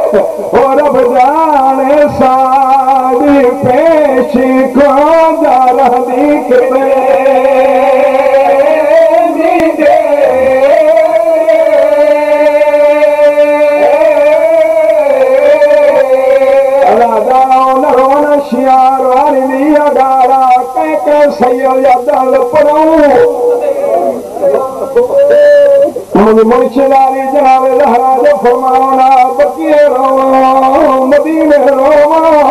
और रब जाने साड़ी पेश को जा रही शियार वाली लिया गारा के सैयल दल पड़ो मुझे मुर्शिदारी जनाबे लहरा जो फरमाना बकिए रो मदीने रोवा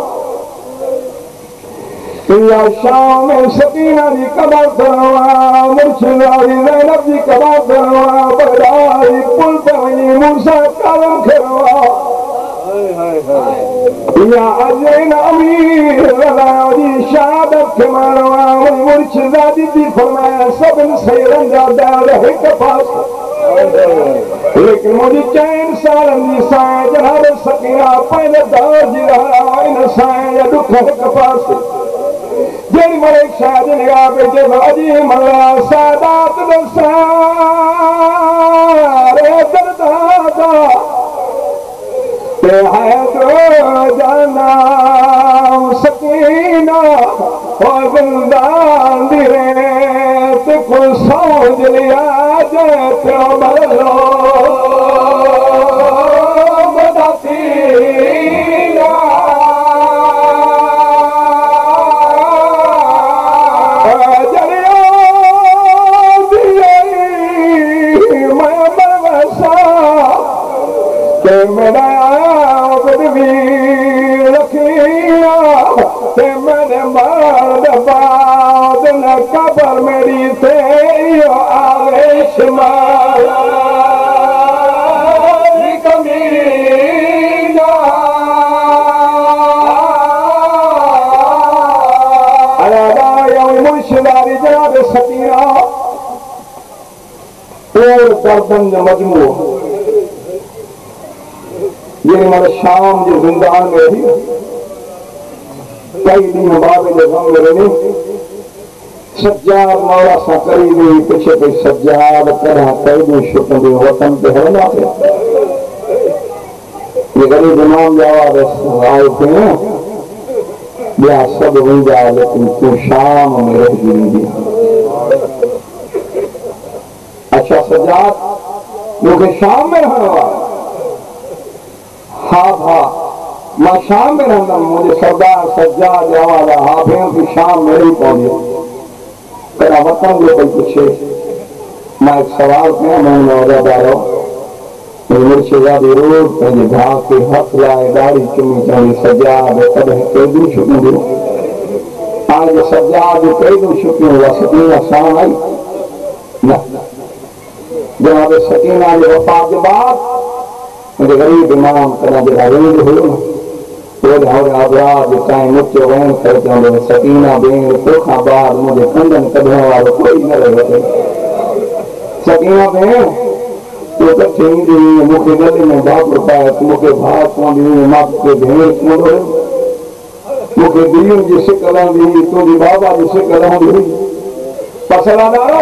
या शाम में सकीना जी कबर करवा मुर्शिदारी ज़ैनब जी कबर करवा बगदादी पुल पर मूसा कलम करवा या अजैन अमीर रज़ादी शहादत के मानवा मुर्शिदादी जी फरमाया सबन सैरन जा दार हिक पास लेकिन मुझे चैन सारन जी साए जनाब सकीना पहले दार जी रहा इन साए या दुख हिक पास जेरी मलिक शाह जी निगाह पे जब अजी मल्ला सादात दसारे दरदादा है तो जाना सकीना और गुलदान दिरे को सोच लिया जैसे बदलो बताती मैं बरसा मेरा मैंने मार बाद न कबर मेरी थे आवेश कमीना मुर्शिदारी जनाब सकीना और गर्दन मजमू ये हमारे शाम जो जिंदान में ही कई दिन बाबे जो गम में सज्जाद मौला सा करीबी पीछे पे सज्जाद तरह कई दिन शुक्र दे वतन पे है ना ये गरीब इमाम जवाब आए थे या सब हो जाए लेकिन तू शाम में रह जिंदगी अच्छा सज्जाद क्योंकि शाम में रहने वाला हाँ मैं शाम में रहना मुझे सरदार सज्जाद जवाब हाफियों की शाम में ही पहुंचे तेरा वतन जो कोई पूछे मैं एक सवाल किया मैंने वजहदारो मुर्शिदादी रोज पंहिंजे भाउ खे हथ लाए दाढ़ी चुमी चवंदी सज्जाद कॾहिं कैदूं छुटियूं आज सज्जाद कैदूं छुटियूं उहा सकीना साण आई न जनाब सकीना जे वफ़ात जे बाद मुझे गरीब इमाम कदा जरा रोज हुयो न आबाद ताईं मुचे वहन करे चवंदो सकीना भेण तोखां बाद मुंहिंजे कंधनि कढण वारो कोई न रहे सकीना भेण तूं कथे ईंदी हुई मूंखे गले में बाबू पाए मूंखे भाउ चवंदी हुई मां तोखे भेण चवंदो हुयुमि मूंखे धीअनि जी सिक रहंदी हुई तुंहिंजी बाबा जी सिक रहंदी हुई पसलादारो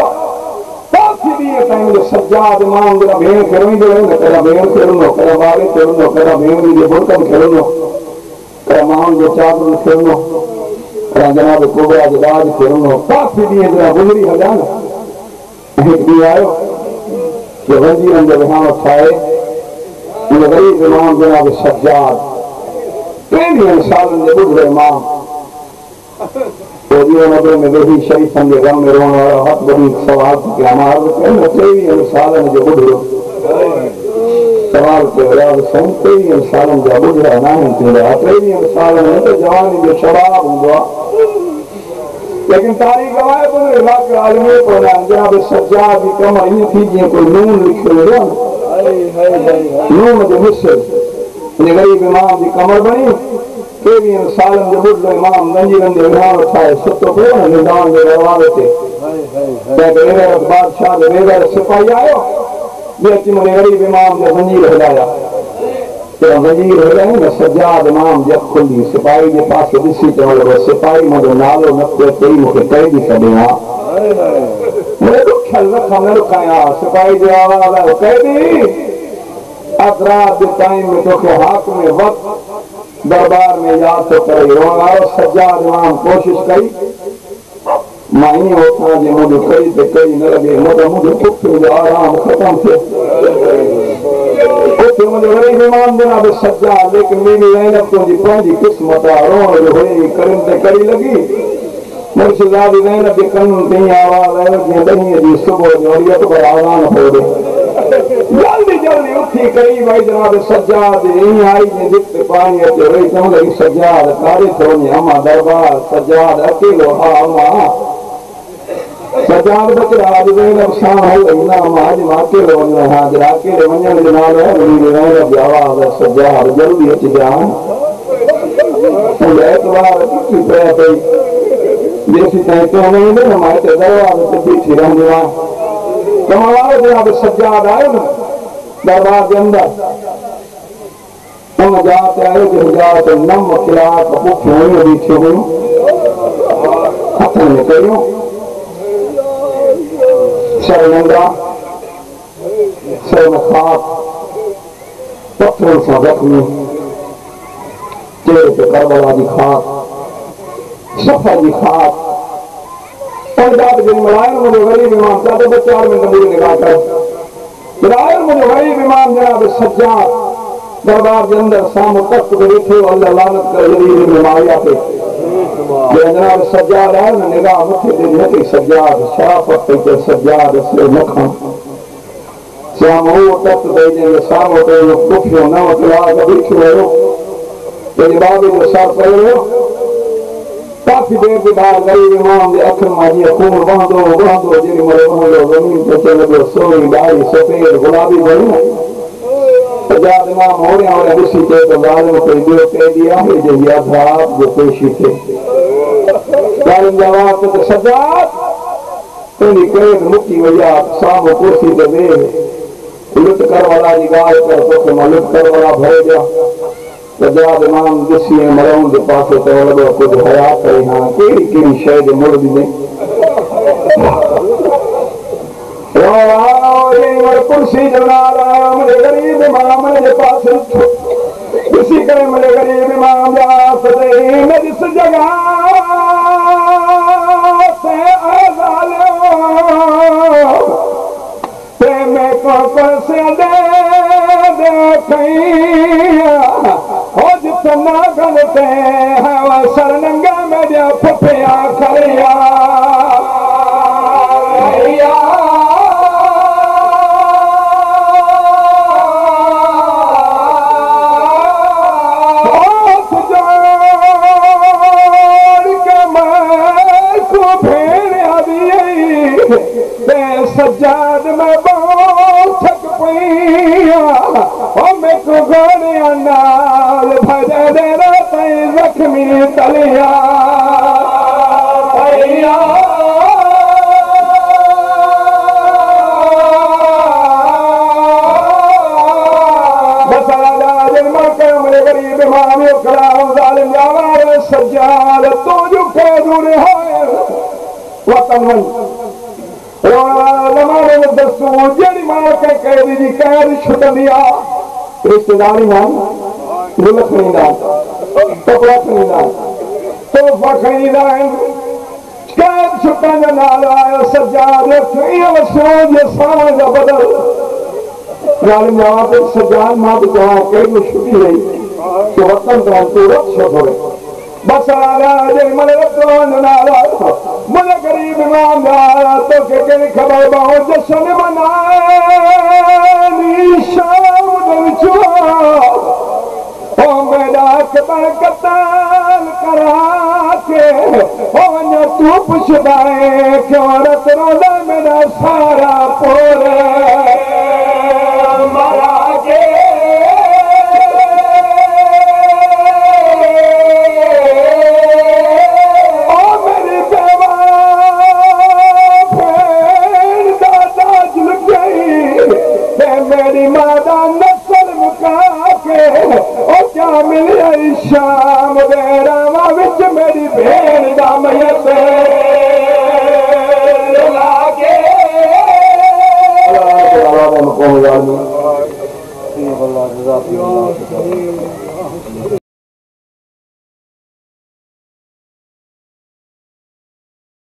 सज्जाद इमाम जरा भेण खे रोईंदो हुयो न कॾहिं भेण खे रुनो कॾहिं ॿार खे रुनो कॾहिं भेण जे बुर्कनि खे रुनो कॾहिं माण्हुनि जे चादरुनि खे रुनो कॾहिं जनाब कोबरा जे ॾाज खे रुनो काफ़ी ॾींहं जरा गुज़री हलिया न हिकु ॾींहुं आयो जो वज़ीरनि जो विहांउ ठाहे उन ग़रीब इमाम जनाब सज्जाद 23 सालनि जो ॿुढो इमाम नबे में वेही शरीफन के गम में रोण वाला हथ बड़ी सवाल के हमार 23 सालन जो ॿुढो सवाल के याद सन 23 सालन जा ॿुढा न थींदा 23 सालन में तो जवानी जो शराब हूंदो लेकिन तारीख़ गवाए तो इलाके आलमी को जनाब सज्जाद की कमर ईअं थी जीअं कोई नून लिखियो हुयो नून जो मिस्र गरीब इमाम की कमर बनी 23 सालन जो ॿुढो इमाम नंजीरनि जो विहांउ ठाहे सुतो पियो न निदान जे दरवाज़े ते बादशाह जो वेगर सिपाही आयो ॿिए अची मुंहिंजे गरीब इमाम जो ज़ंजीर हिलाया ज़ंजीर हिलाई न सज्जाद इमाम जी अखि खुली सिपाही जे पासे ॾिसी चवण लॻो सिपाही मुंहिंजो नालो न पियो चई मूंखे कैदी छॾे हा मुंहिंजे ॾुखियल नथा न ॾुखाया सिपाही जो आवाज़ आयो कैदी अतरात के टाइम में तो के हाथ में वक्त दरबार में याद तो करे रोना सज्जाद इमाम कोशिश करी माही होता जे मुझे कई ते कई न लगे मुझे कुछ मुझे आराम खत्म थे कुछ मुझे गरीब इमाम जनाब सज्जाद लेकिन मेरी रहनत तो जी पंहिंजी किस्मत आ रोण जो हुई करन ते करी लगी मुर्शिदादी रहनत के कन ते आवाज आयो जे दही जी सुबह जो और तो आवाज हो दे जल्दी जल्दी उठी कई भाई जनाब सज्जाद यही आई ने दिख पानी अचे रही तो लगी सज्जाद कारे तो ने अमा दरबार सज्जाद अकेलो हा अमा सज्जाद बकरा आज वे शाम हो ना आज माके लो हाजिर अकेले वञण जे नाल वरी रहण जी आवाज सज्जाद जल्दी अच जा एतवार की पे पई जैसी ताई तो नहीं ने मां ते दरबार ते बीठी रहंदी वा कमाल जनाब सज्जाद आयो ना दरबार के अंदर तुम जाते आए कि जाते नम खिला भूख होने बीठे हो हथन में करियो सर नंगा सर में खाक पत्थरों से जख्मी चेहरे पे करबला की खाक सफा की खाक और जाते दिन मलायन मुझे गरीब इमाम जाते बच्चे 4 मिनट मुझे निकाह कर रायल मुझे गरीब इमाम जनाब सज्जाद दरबार के अंदर सामने तख्त पे बैठे अल्लाह लानत कर गरीब बीमारियां पे जनाब सज्जाद आए ना निगाह मुझे दे दी सज्जाद शराफत पे सज्जाद असले मखा सामने वो तख्त दे दे सामने पे वो कुफियो ना वकला कभी छुओ तेरे बाबे को साफ करो काफी देर के बाद गरीब इमाम के अखर माजी खून बहादो जी मरे बहादो जमीन पे चले गए सोई दाढ़ी सफेद गुलाबी बनी सज्जाद इमाम हो रहे और उसी के तो जालिम को दियो कह दिया है जो ये अज़ाब जो पेशी थे जालिम जवाब तो सज्जाद तेरी कैद मुक्ति भैया सामो कुर्सी पे दे लुट कर वाला जी गाय कर तो लुट कर वाला भर गया सज्जाद इमाम जिसी मरऊं के पास तो लॻो कुछ हयात है हां केड़ी शय दे मुड़ दी कुर्सी जना मुझे गरीब इमाम के पास इसी करे मुझे गरीब इमाम जा जिस जगह से ते मैं को से दे हो जितना गलते हवा सरनंगा मेरा फुफिया खरिया सज्जाद में बहुत थक पैया मैं को गोलियां नाल भज दे रही जख्मी तलिया पैया मेरे गरीब इमाम कलाम जालिम जावा सज्जाद तो जो कैदूर है वतन ज़माने में दस्तूर जड़ी मां के कैदी जी कैद छुटंदी आ रिश्तेदारी मां मुल्क खणींदा कपड़ा खणींदा तोहफ़ा खणींदा आहिनि कैद छुटण जो नालो आयो सज्जाद ईअं वसियो जे सावन जा बदल ज़ालिम जवाब सज्जाद मां बि चवां कैद छुटी वई तो वतन तां तूं रख छो बस मुझे गरीब इमाम तो के खबर बाहो जश्न मनानी शाम ओ मेरा कताल करा के ओ तू पुछदाए क्यों रत रोदा मेरा सारा पोर मारा के मेरी मादा नसल मुका के ओ क्या मिले शाम बेरावा विच मेरी भेड़ दा मयत लागे तशरीफ अल्लाह जज़ाकुमुल्लाह।